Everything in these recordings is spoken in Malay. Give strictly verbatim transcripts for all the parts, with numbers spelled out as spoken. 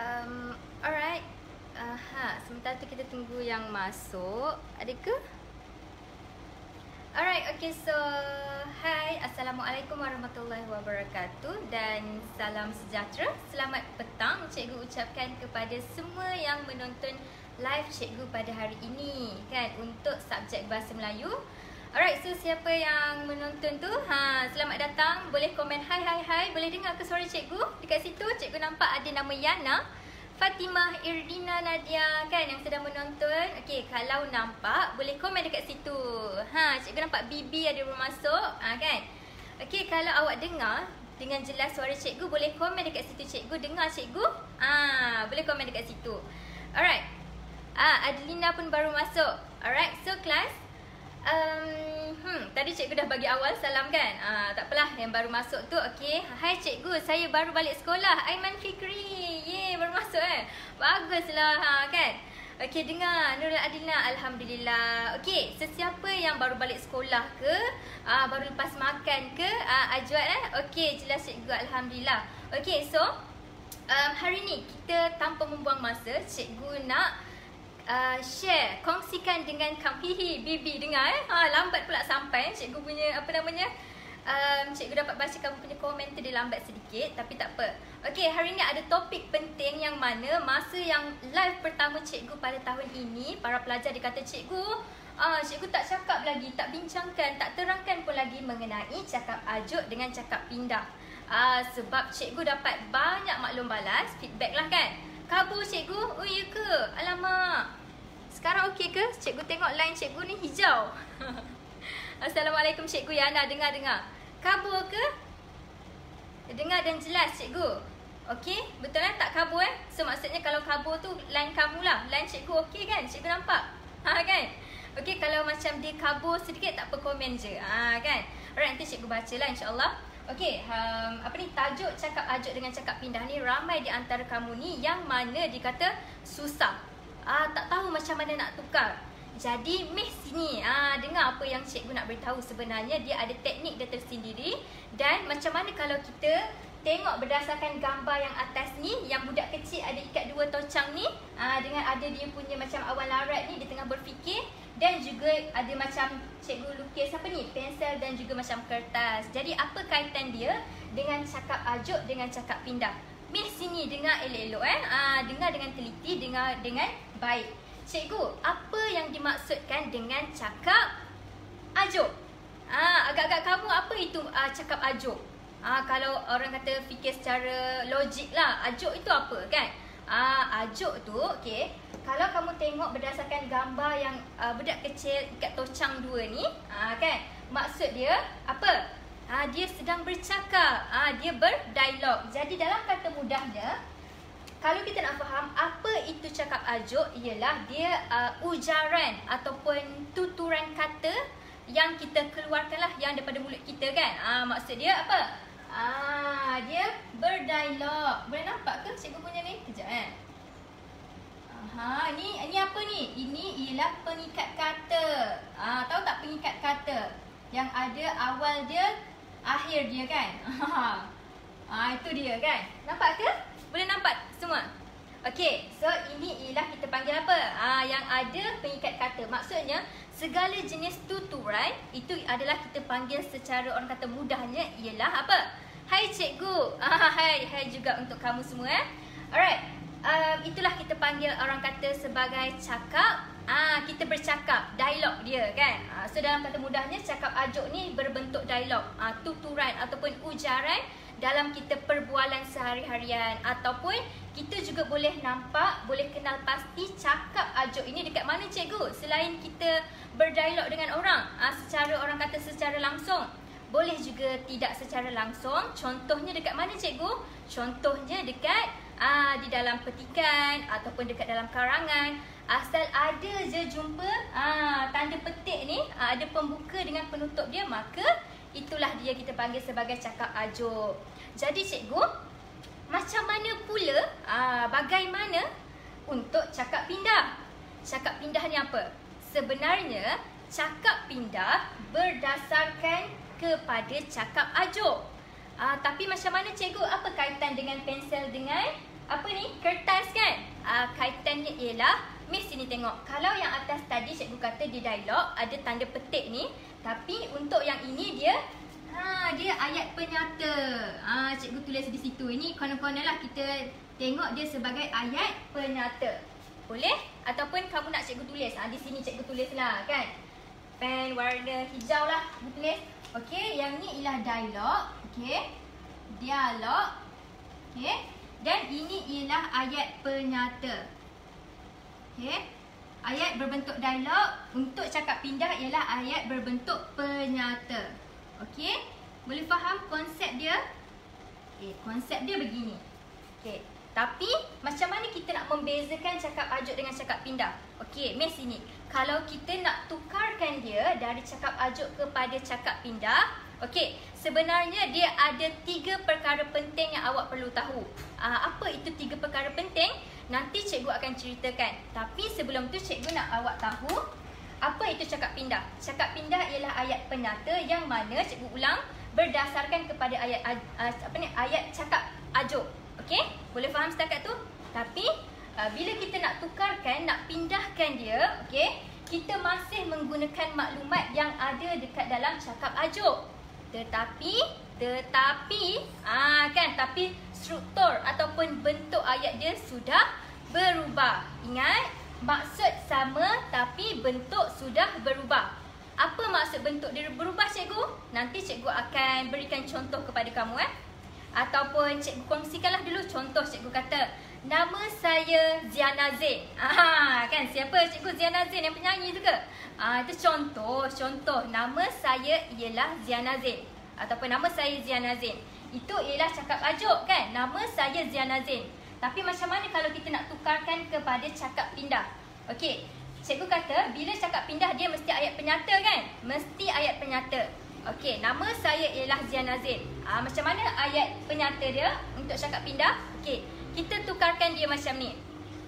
Um, alright. Uh, ha, sementara tu kita tunggu yang masuk. Ada ke? Alright, okay, so hai, Assalamualaikum warahmatullahi wabarakatuh dan salam sejahtera. Selamat petang cikgu ucapkan kepada semua yang menonton live cikgu pada hari ini kan, untuk subjek Bahasa Melayu. Alright, so siapa yang menonton tu, ha, selamat datang. Boleh komen hai hai hai. Boleh dengar ke suara cikgu? Dekat situ cikgu nampak ada nama Yana, Fatimah, Irdina, Nadia kan yang sedang menonton. Okey, kalau nampak boleh komen dekat situ. Ha, cikgu nampak Bibi ada bermasuk, ha kan. Okey, kalau awak dengar dengan jelas suara cikgu, boleh komen dekat situ cikgu. Dengar cikgu? Ah, boleh komen dekat situ. Alright. Ah, Adelina pun baru masuk. Alright, so class, Um, hmm, tadi cikgu dah bagi awal salam kan? Ah, tak apalah yang baru masuk tu. Okey. Hai cikgu, saya baru balik sekolah. Aiman Fikri. Ye, baru masuk eh. Baguslah ha kan. Okey, dengar Nurul Adilna, alhamdulillah. Okey, sesiapa yang baru balik sekolah ke, ah, baru lepas makan ke, ah, Ajwat eh. Okey, jelas cikgu, alhamdulillah. Okey, so um, hari ni kita tanpa membuang masa, cikgu nak Uh, share, kongsikan dengan kamu. Hihi, Bibi dengar eh. Ha, lambat pula sampai cikgu punya apa namanya. Um, cikgu dapat baca kamu punya komen tu, dia lambat sedikit tapi tak apa. Okey, hari ni ada topik penting yang mana masa yang live pertama cikgu pada tahun ini, para pelajar dia kata cikgu, uh, cikgu tak cakap lagi, tak bincangkan, tak terangkan pun lagi mengenai cakap ajuk dengan cakap pindah. Uh, sebab cikgu dapat banyak maklum balas, feedback lah kan. Kabur cikgu? Oh iya ke? Alamak. Sekarang okey ke? Cikgu tengok line cikgu ni hijau. Assalamualaikum cikgu Yana, dengar-dengar. Kabur ke? Dengar dan jelas cikgu. Okey? Betul kan? Tak kabur eh? So maksudnya kalau kabur tu line kamu lah. Line cikgu okey kan? Cikgu nampak? Ha kan? Okey, kalau macam dia kabur sedikit tak apa, komen je. Ha kan? Alright, nanti cikgu bacalah insya-Allah. Okey, um, apa ni tajuk cakap ajuk dengan cakap pindah ni, ramai di antara kamu ni yang mana dikata susah. Ah, tak tahu macam mana nak tukar. Jadi, meh sini ah dengar apa yang cikgu nak beritahu. Sebenarnya dia ada teknik dia tersendiri, dan macam mana kalau kita tengok berdasarkan gambar yang atas ni, yang budak kecil ada ikat dua tocang ni, ah dengan ada dia punya macam awal larat ni, dia tengah berfikir, dan juga ada macam cikgu lukis apa ni, pensel dan juga macam kertas. Jadi apa kaitan dia dengan cakap ajuk dengan cakap pindah? Meh sini dengar elok-elok eh. Ah, dengar dengan teliti, dengar dengan baik. Cikgu, apa yang dimaksudkan dengan cakap ajuk? Ah, agak-agak kamu apa itu ah, cakap ajuk? Ah, kalau orang kata fikir secara logik lah, ajuk itu apa kan? Ah, ajuk tu, okey. Kalau kamu tengok berdasarkan gambar yang uh, budak kecil ikat tocang dua ni, uh, kan, maksud dia apa? Uh, dia sedang bercakap, uh, dia berdialog. Jadi dalam kata mudahnya, kalau kita nak faham apa itu cakap ajuk, ialah dia uh, ujaran ataupun tuturan kata yang kita keluarkan lah, yang daripada mulut kita kan. Uh, maksud dia apa? Uh, dia berdialog. Boleh nampak ke cikgu punya ni? Kejap eh. Ha, ni ni apa ni? Ini ialah pengikat kata. Ah, tahu tak pengikat kata? Yang ada awal dia, akhir dia kan? Ha, itu dia kan? Nampak ke? Boleh nampak semua? Okey, so ini ialah kita panggil apa? Ah, yang ada pengikat kata. Maksudnya segala jenis tuturan itu adalah kita panggil secara orang kata mudahnya ialah apa? Hai cikgu. Ah, hai, hai juga untuk kamu semua eh. Alright. Um, itulah kita panggil orang kata sebagai cakap. Ah, kita bercakap, dialog dia kan. Ah, so dalam kata mudahnya cakap ajuk ni berbentuk dialog, ah, tuturan ataupun ujaran dalam kita perbualan sehari-harian. Ataupun kita juga boleh nampak, boleh kenal pasti cakap ajuk ini dekat mana cikgu? Selain kita berdialog dengan orang, ah, secara orang kata secara langsung, boleh juga tidak secara langsung. Contohnya dekat mana cikgu? Contohnya dekat Ah, di dalam petikan ataupun dekat dalam karangan. Asal ada je jumpa ah, tanda petik ni, ah, ada pembuka dengan penutup dia, maka itulah dia kita panggil sebagai cakap ajuk. Jadi cikgu, macam mana pula, ah, bagaimana untuk cakap pindah? Cakap pindah ni apa? Sebenarnya cakap pindah berdasarkan kepada cakap ajuk. Ah, tapi macam mana cikgu? Apa kaitan dengan pensel dengan apa ni? Kertas kan? Uh, kaitannya ialah, Miss sini tengok. Kalau yang atas tadi cikgu kata di dialog ada tanda petik ni, tapi untuk yang ini dia ha, dia ayat penyata. Ha, cikgu tulis di situ. Ini konon-konon lah kita tengok dia sebagai ayat penyata. Boleh? Ataupun kamu nak cikgu tulis. Ha, di sini cikgu tulis lah kan. Pen warna hijau lah cikgu tulis. Okey, yang ni ialah dialog. Okey. Dialog. Okey. Dan ini ialah ayat penyata. Okey. Ayat berbentuk dialog. Untuk cakap pindah ialah ayat berbentuk penyata. Okey. Boleh faham konsep dia? Okey, konsep dia begini. Okey. Tapi macam mana kita nak membezakan cakap ajuk dengan cakap pindah? Okey, Miss sini. Kalau kita nak tukarkan dia dari cakap ajuk kepada cakap pindah, okey, sebenarnya dia ada tiga perkara penting yang awak perlu tahu. Uh, apa itu tiga perkara penting? Nanti cikgu akan ceritakan. Tapi sebelum tu cikgu nak awak tahu apa itu cakap pindah. Cakap pindah ialah ayat penyata yang mana cikgu ulang berdasarkan kepada ayat uh, apa ni ayat cakap ajuk. Okey? Boleh faham setakat tu? Tapi uh, bila kita nak tukarkan, nak pindahkan dia, okey, kita masih menggunakan maklumat yang ada dekat dalam cakap ajuk. Tetapi tetapi ah kan, tapi struktur ataupun bentuk ayat dia sudah berubah. Ingat, maksud sama tapi bentuk sudah berubah. Apa maksud bentuk dia berubah cikgu? Nanti cikgu akan berikan contoh kepada kamu eh. Ataupun cikgu kongsikanlah dulu contoh. Cikgu kata, nama saya Ziana Zain. Ah, kan, siapa cikgu Ziana Zain yang penyanyi tu ke? Ah, itu contoh, contoh nama saya ialah Ziana Zain. Ataupun nama saya Ziana Zain. Itu ialah cakap ajuk kan? Nama saya Ziana Zain. Tapi macam mana kalau kita nak tukarkan kepada cakap pindah? Okey, cikgu kata bila cakap pindah dia mesti ayat penyata kan? Mesti ayat penyata. Okey, nama saya ialah Ziana Zain. Ah, macam mana ayat penyata dia untuk cakap pindah? Okey, kita tukarkan dia macam ni.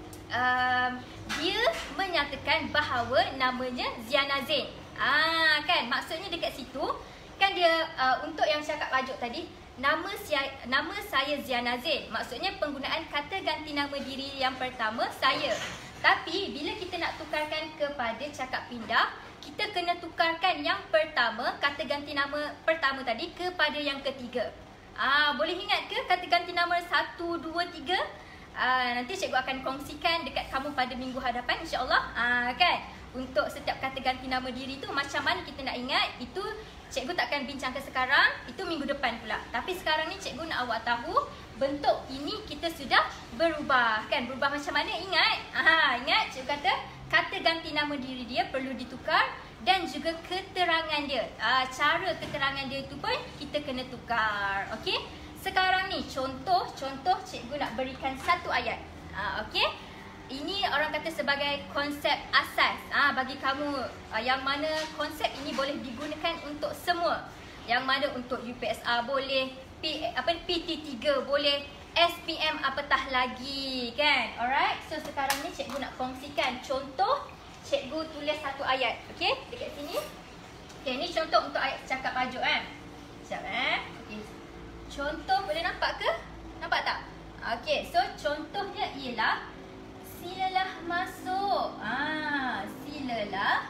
Um, dia menyatakan bahawa namanya Ziana Zain. Ah, kan, maksudnya dekat situ kan dia uh, untuk yang cakap ajuk tadi, nama saya nama saya Ziana Zain. Maksudnya penggunaan kata ganti nama diri yang pertama saya. Tapi bila kita nak tukarkan kepada cakap pindah, kita kena tukarkan yang pertama, kata ganti nama pertama tadi kepada yang ketiga. Ah, boleh ingat ke kata ganti nama satu, dua, tiga? Ah, nanti cikgu akan kongsikan dekat kamu pada minggu hadapan insya-Allah. Ah, kan? Untuk setiap kata ganti nama diri tu macam mana kita nak ingat, itu cikgu takkan bincangkan sekarang, itu minggu depan pula. Tapi sekarang ni cikgu nak awak tahu bentuk ini kita sudah berubah. Kan? Berubah macam mana? Ingat? Ah, ingat cikgu kata kata ganti nama diri dia perlu ditukar dan juga keterangan dia. Aa, cara keterangan dia tu pun kita kena tukar. Okey? Sekarang ni contoh, contoh cikgu nak berikan satu ayat. Aa, okey? Ini orang kata sebagai konsep asas. Ah, bagi kamu aa, yang mana konsep ini boleh digunakan untuk semua. Yang mana untuk U P S R boleh, P, apa P T tiga boleh, S P M apatah lagi kan. Alright, so sekarang ni cikgu nak kongsikan contoh. Cikgu tulis satu ayat, okey, dekat sini. Okey, ni contoh untuk ayat cakap ajuk kan. Sekejap eh. Okey. Contoh boleh nampak ke? Nampak tak? Okey, so contohnya ialah silalah masuk. Ah, silalah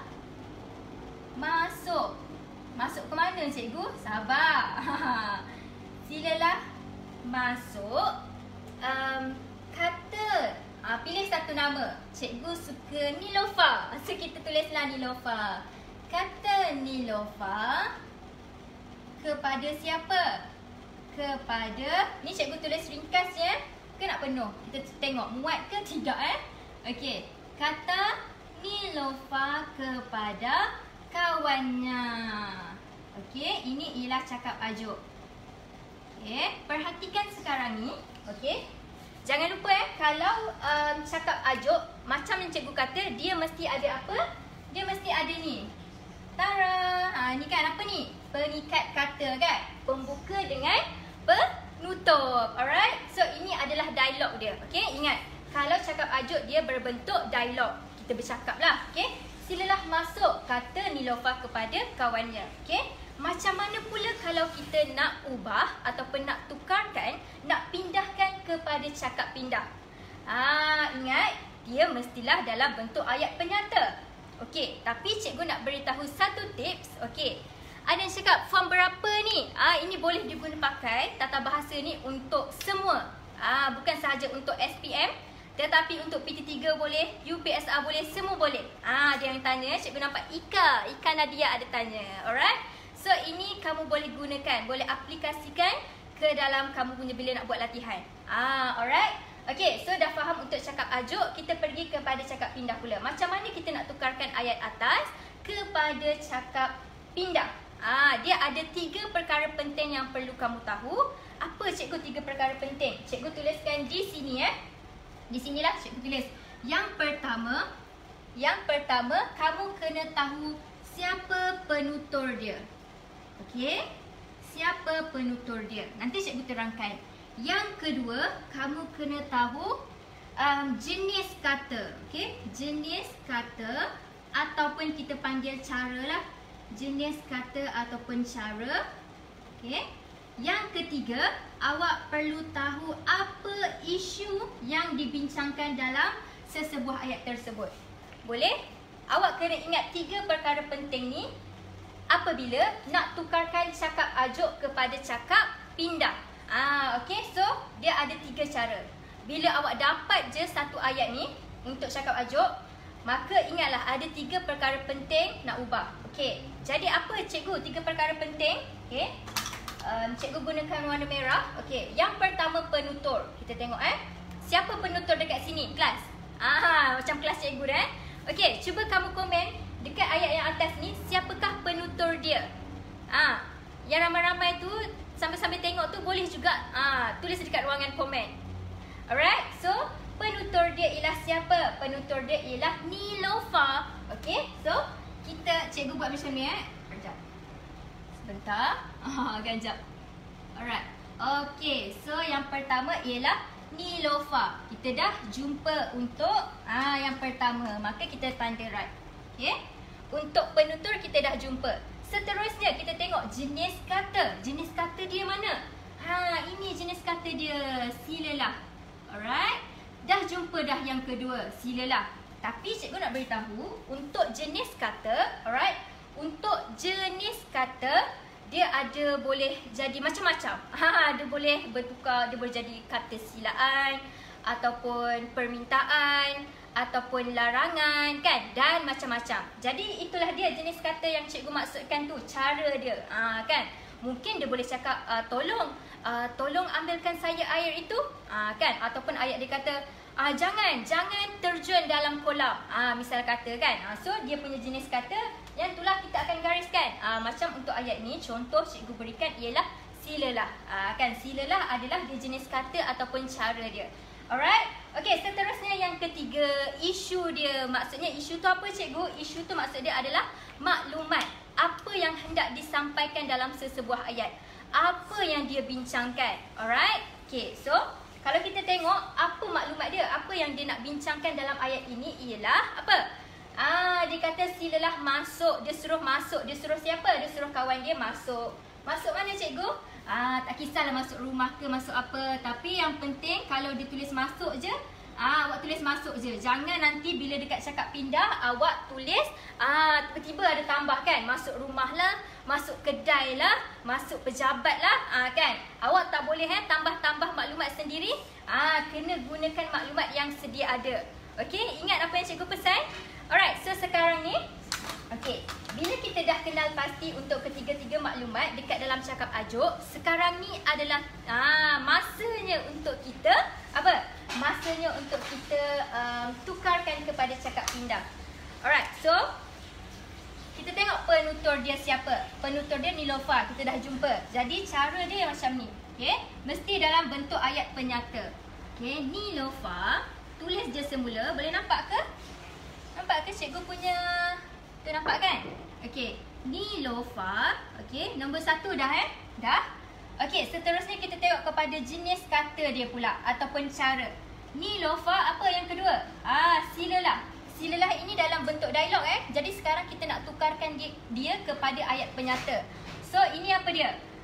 masuk. Masuk ke mana cikgu? Sabar. Silalah masuk. Um, kata, uh, pilih satu nama. Cikgu suka Nilofa. So kita tulislah Nilofa. Kata Nilofa kepada siapa? Kepada, ni cikgu tulis ringkas ya. Ke nak penuh? Kita tengok muat ke tidak eh? Okey. Kata Nilofa kepada kawannya. Okey, ini ialah cakap ajuk. Okey, perhatikan sekarang ni. Okey. Jangan lupa eh, kalau um, cakap ajuk macam yang cikgu kata, dia mesti ada apa? Dia mesti ada ni. Tara. Ha, ni kan apa ni? Pengikat kata kan? Pembuka dengan penutup. Alright? So ini adalah dialog dia. Okey, ingat. Kalau cakap ajuk dia berbentuk dialog. Kita bercakap lah. Okey. Silalah masuk, kata Nilofa kepada kawannya. Okey. Macam mana pula kalau kita nak ubah ataupun nak tukarkan, nak pindahkan ke kepada cakap pindah. Ah, ingat, dia mestilah dalam bentuk ayat penyata. Okey, tapi cikgu nak beritahu satu tips. Okey, ada yang cakap form berapa ni? Ah, ini boleh diguna pakai tata bahasa ni untuk semua. Ah, bukan sahaja untuk S P M, tetapi untuk P T tiga boleh, U P S R boleh, semua boleh. Ah, dia yang tanya, cikgu nampak Ika, Ika Nadia ada tanya. Alright? So ini kamu boleh gunakan, boleh aplikasikan ke dalam kamu punya bila nak buat latihan. Ah, alright? Okay, so dah faham untuk cakap ajuk, kita pergi kepada cakap pindah pula. Macam mana kita nak tukarkan ayat atas kepada cakap pindah? Ah, dia ada tiga perkara penting yang perlu kamu tahu. Apa cikgu tiga perkara penting? Cikgu tuliskan di sini eh. Di sinilah cikgu tulis. Yang pertama, yang pertama kamu kena tahu siapa penutur dia. Okey? Siapa penutur dia? Nanti cikgu terangkan. Yang kedua, kamu kena tahu um, jenis kata. Okey? Jenis kata ataupun kita panggil cara lah. Jenis kata ataupun cara. Okey? Yang ketiga, awak perlu tahu apa isu yang dibincangkan dalam sesebuah ayat tersebut. Boleh? Awak kena ingat tiga perkara penting ni apabila nak tukarkan cakap ajuk kepada cakap pindah. Ah, okey, so dia ada tiga cara. Bila awak dapat je satu ayat ni untuk cakap ajuk, maka ingatlah ada tiga perkara penting nak ubah. Okey, jadi apa cikgu tiga perkara penting? Okey, um, cikgu gunakan warna merah. Okey, yang pertama penutur. Kita tengok eh, siapa penutur dekat sini kelas? Ah, macam kelas cikgu dah eh. Okey, cuba kamu komen dekat ayat yang atas ni, siapakah penutur dia? Ah, yang ramai-ramai tu sambil-sambil tengok tu boleh juga ah, tulis dekat ruangan komen. Alright, so penutur dia ialah siapa? Penutur dia ialah Nilofa. Okey, so kita cikgu buat macam ni eh. Sekejap. Sebentar. Ah, ganjap. Alright. Okey, so yang pertama ialah Nilofa. Kita dah jumpa untuk ah yang pertama, maka kita tanda right. Okey. Untuk penutur kita dah jumpa. Seterusnya kita tengok jenis kata. Jenis kata dia mana? Ha, ini jenis kata dia, silalah. Alright. Dah jumpa dah yang kedua, silalah. Tapi cikgu nak beritahu untuk jenis kata, alright. Untuk jenis kata dia ada boleh jadi macam-macam. Ha, dia boleh bertukar, dia boleh jadi kata silaan ataupun permintaan ataupun larangan kan, dan macam-macam. Jadi itulah dia jenis kata yang cikgu maksudkan tu, cara dia. Ha, kan? Mungkin dia boleh cakap uh, tolong uh, tolong ambilkan saya air itu, uh, kan? Ataupun ayat dia kata uh, jangan jangan terjun dalam kolam. Uh, misal kata kan. Uh, so dia punya jenis kata yang itulah kita akan gariskan. Uh, macam untuk ayat ni contoh cikgu berikan ialah silalah. Uh, kan, silalah adalah dia jenis kata ataupun cara dia. Alright. Okey, seterusnya yang ketiga, isu dia. Maksudnya isu tu apa cikgu? Isu tu maksud dia adalah maklumat. Apa yang hendak disampaikan dalam sesebuah ayat. Apa yang dia bincangkan. Alright. Okey, so kalau kita tengok apa maklumat dia, apa yang dia nak bincangkan dalam ayat ini ialah apa? Ah, dia kata silalah masuk, dia suruh masuk. Dia suruh siapa? Dia suruh kawan dia masuk. Masuk mana cikgu? Ah, tak kisahlah masuk rumah ke masuk apa, tapi yang penting kalau dia tulis masuk je, ah, awak tulis masuk je. Jangan nanti bila dekat cakap pindah awak tulis ah tiba-tiba ada tambah kan, masuk rumah lah, masuk kedai lah, masuk pejabat lah, ah, kan. Awak tak boleh eh tambah-tambah maklumat sendiri. Ah, kena gunakan maklumat yang sedia ada. Okey, ingat apa yang cikgu pesan? Alright, so sekarang ni okey, bila kita dah kenal pasti untuk ketiga-tiga maklumat dekat dalam cakap ajuk, sekarang ni adalah ah, masanya untuk kita apa? Masanya untuk kita um, tukarkan kepada cakap pindah. Alright, so kita tengok penutur dia siapa? Penutur dia Nilofa, kita dah jumpa. Jadi cara dia macam ni. Okey, mesti dalam bentuk ayat penyata. Okey, Nilofa, tulis je semula. Boleh nampak ke? Nampak ke cikgu punya? Tu nampak kan? Okey, Nilofa. Okey, nombor satu dah eh? Dah? Okey, seterusnya kita tengok kepada jenis kata dia pula ataupun cara. Nilofa, apa yang kedua? Ah, silalah. Silalah ini dalam bentuk dialog eh. Jadi sekarang kita nak tukarkan dia, dia kepada ayat penyata. So, ini apa dia?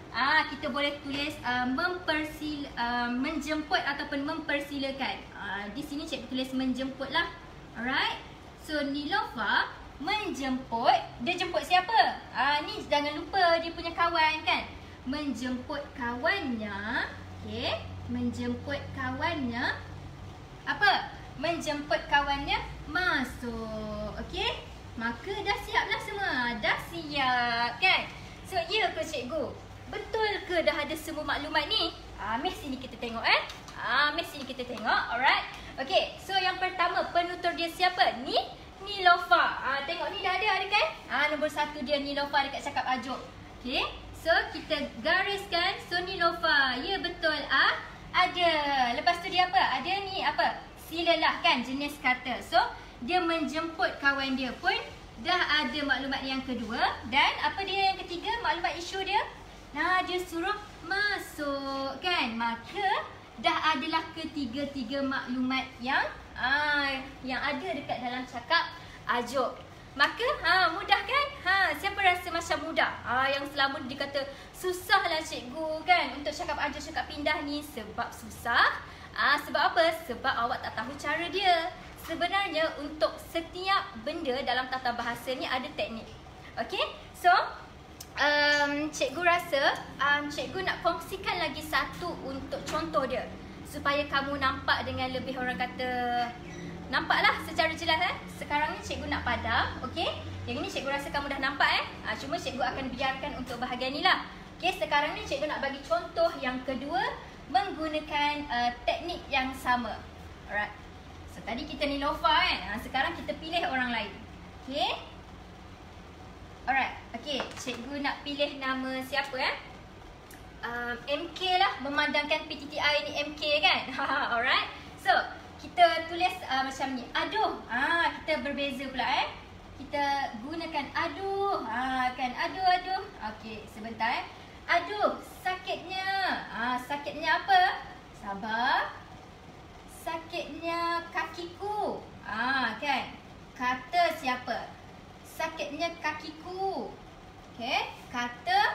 Ah, kita boleh tulis uh, mempersil uh, menjemput ataupun mempersilakan. Uh, di sini cikgu tulis menjemput lah. Alright. So Nilofa menjemput. Dia jemput siapa? Ah, ni jangan lupa dia punya kawan kan. Menjemput kawannya. Okey. Menjemput kawannya. Apa? Menjemput kawannya masuk. Okey. Maka dah siap lah semua. Dah siap kan? So ya ke cikgu? Betul ke dah ada semua maklumat ni? Ah, Miss sini kita tengok eh. Ah, Miss sini kita tengok. Alright. Okey, so yang pertama penutur dia siapa? Ni Nilofa. Ah, tengok ni dah ada ada kan? Ah, nombor satu dia Nilofa dekat cakap ajuk. Okey. So kita gariskan. So Nilofa. Ya betul ah. Ada. Lepas tu dia apa? Ada ni apa? Silalah kan jenis kata. So dia menjemput kawan dia pun dah ada maklumat yang kedua. Dan apa dia yang ketiga? Maklumat isu dia. Nah, dia suruh masuk kan. Maka dah adalah ketiga-tiga maklumat yang ah, yang ada dekat dalam cakap ajuk. Maka ha, mudah kan? Ha, siapa rasa macam mudah? Ha, yang selama dikata susahlah cikgu kan untuk cakap ajuk, cakap pindah ni. Sebab susah. Ha, sebab apa? Sebab awak tak tahu cara dia. Sebenarnya untuk setiap benda dalam tata bahasa ni ada teknik. Okey? So Um, cikgu rasa um, cikgu nak kongsikan lagi satu untuk contoh dia supaya kamu nampak dengan lebih orang kata nampaklah secara jelas eh. Sekarang ni cikgu nak padam, okey? Yang ni cikgu rasa kamu dah nampak eh. Ha, cuma cikgu akan biarkan untuk bahagian ni lah. Okey, sekarang ni cikgu nak bagi contoh yang kedua menggunakan uh, teknik yang sama. Alright. So tadi kita Nilofa kan. Ha, sekarang kita pilih orang lain. Okey? Alright, okay, cikgu nak pilih nama siapa eh? Um, M K lah, memandangkan P T T I ni M K kan? Alright, so kita tulis uh, macam ni. Aduh, ah, kita berbeza pula eh. Kita gunakan aduh, ah, kan aduh aduh. Okay, sebentar eh. Aduh, sakitnya. Ah, sakitnya apa? Sabar. Sakitnya kakiku. Ah, kan? Kata siapa? Sakitnya kakiku. Okay. Kata.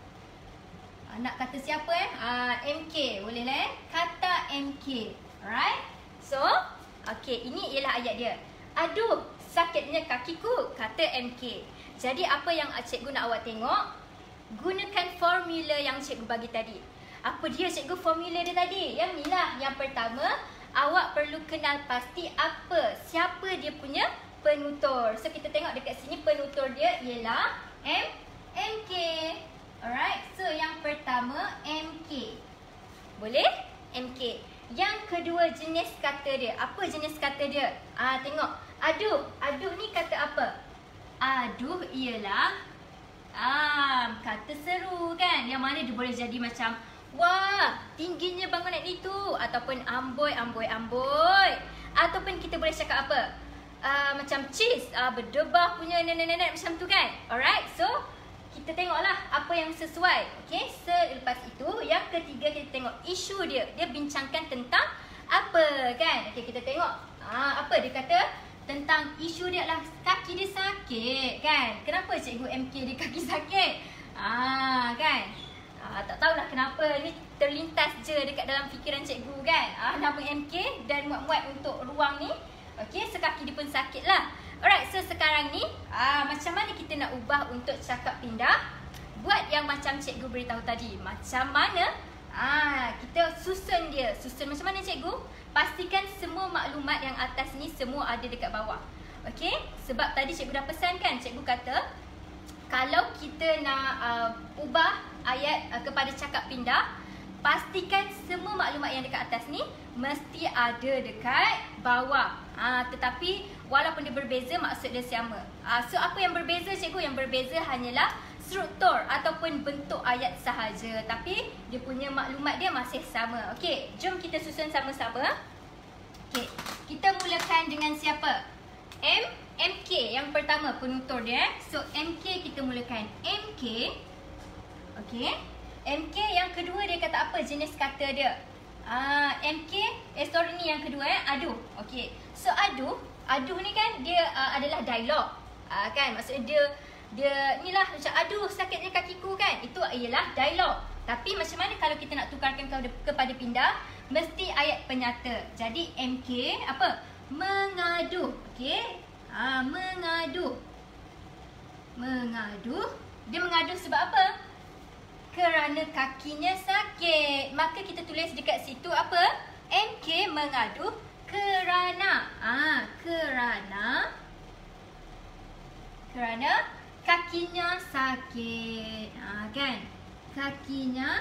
Nak kata siapa eh? Ah, M K. Boleh lah eh? Kata M K. Alright. So. Okay. Ini ialah ayat dia. Aduh. Sakitnya kakiku. Kata M K. Jadi apa yang cikgu nak awak tengok? Gunakan formula yang cikgu bagi tadi. Apa dia cikgu formula dia tadi? Yang ni lah. Yang pertama. Awak perlu kenal pasti apa. Siapa dia punya penutur. So kita tengok dekat sini penutur dia ialah M MK. Alright. So yang pertama M K. Boleh? M K. Yang kedua jenis kata dia. Apa jenis kata dia? Ah, tengok. Aduh. Aduh ni kata apa? Aduh ialah ah, kata seru kan. Yang mana dia boleh jadi macam wah, tingginya bangunan itu. Ataupun amboi, amboi, amboi. Ataupun kita boleh cakap apa? Uh, macam cheese, uh, berdebah punya nenek-nenek macam tu kan. Alright, so kita tengoklah apa yang sesuai. Okay, selepas itu yang ketiga kita tengok isu dia. Dia bincangkan tentang apa kan. Okay, kita tengok uh, apa dia kata tentang isu dia adalah kaki dia sakit kan. Kenapa cikgu M K dia kaki sakit? Ah, kan. Ah, tak tahulah kenapa ni terlintas je dekat dalam fikiran cikgu kan. Ah, nama M K dan muat-muat untuk ruang ni. Okey, sekaki dia pun sakit lah. Alright, so sekarang ni aa, macam mana kita nak ubah untuk cakap pindah? Buat yang macam cikgu beritahu tadi. Macam mana aa, kita susun dia. Susun macam mana cikgu? Pastikan semua maklumat yang atas ni semua ada dekat bawah. Okey, sebab tadi cikgu dah pesan kan. Cikgu kata kalau kita nak uh, ubah ayat uh, kepada cakap pindah, pastikan semua maklumat yang dekat atas ni mesti ada dekat bawah. Ha, tetapi walaupun dia berbeza, maksud dia sama. Ha, so apa yang berbeza cikgu? Yang berbeza hanyalah struktur ataupun bentuk ayat sahaja. Tapi dia punya maklumat dia masih sama. Okey, jom kita susun sama-sama. Okey, kita mulakan dengan siapa? M, MK yang pertama penutur dia. So M K kita mulakan M K. Okey. M K yang kedua dia kata apa jenis kata dia? Ah, M K, eh sorry ni yang kedua eh, aduh. Okey. So aduh, aduh ni kan dia uh, adalah dialog. Uh, kan maksudnya dia dia inilah macam aduh sakitnya kakiku kan. Itu ialah dialog. Tapi macam mana kalau kita nak tukarkan kepada, kepada pindah? Mesti ayat penyata. Jadi M K apa? Mengadu. Okey. Ha, mengadu. Mengadu. Dia mengadu sebab apa? Kerana kakinya sakit. Maka kita tulis dekat situ apa? M K mengadu kerana. Ah, kerana kerana kakinya sakit. Ah, kan? Kakinya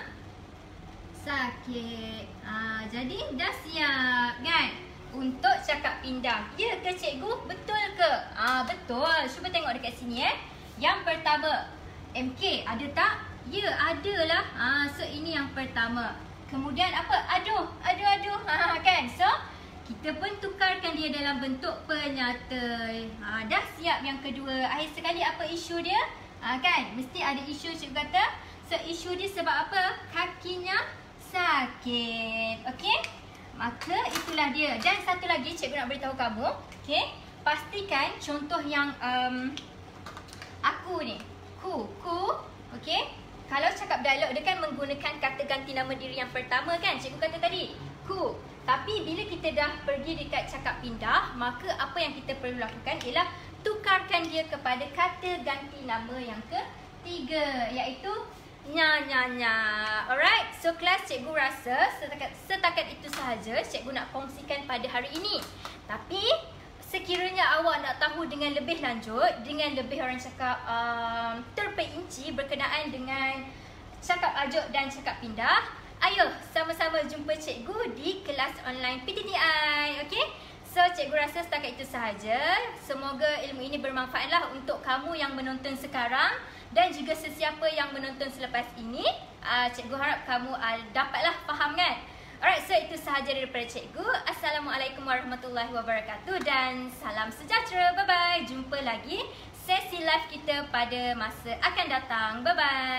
sakit. Ah, jadi dah siap kan? Untuk cakap pindah. Ya ke cikgu? Betul ke? Ah, betul. Cuba tengok dekat sini eh. Yang pertama, M K ada tak? Ya, adalah. Ah, so ini yang pertama. Kemudian apa? Aduh, aduh, aduh. Ha, kan? So, kita pun tukarkan dia dalam bentuk penyata. Ha, dah siap yang kedua. Akhir sekali apa isu dia? Ha, kan? Mesti ada isu cikgu kata. So, isu dia sebab apa? Kakinya sakit. Okey? Maka itulah dia. Dan satu lagi cikgu nak beritahu kamu. Okey? Pastikan contoh yang um, aku ni. Ku. Ku. Okey? Kalau cakap dialog dia kan menggunakan kata ganti nama diri yang pertama kan? Cikgu kata tadi. Ku. Tapi bila kita dah pergi dekat cakap pindah, maka apa yang kita perlu lakukan ialah tukarkan dia kepada kata ganti nama yang ketiga, iaitu nya nya nya. Alright, so kelas cikgu rasa setakat, setakat itu sahaja cikgu nak kongsikan pada hari ini. Tapi sekiranya awak nak tahu dengan lebih lanjut, dengan lebih orang cakap um, terperinci berkenaan dengan cakap ajuk dan cakap pindah, ayo sama-sama jumpa cikgu di kelas online P T T I. Okay? So cikgu rasa setakat itu sahaja. Semoga ilmu ini bermanfaatlah untuk kamu yang menonton sekarang dan juga sesiapa yang menonton selepas ini. uh, Cikgu harap kamu uh, dapatlah faham kan. Alright, so itu sahaja daripada cikgu. Assalamualaikum warahmatullahi wabarakatuh dan salam sejahtera. Bye-bye. Jumpa lagi sesi live kita pada masa akan datang. Bye-bye.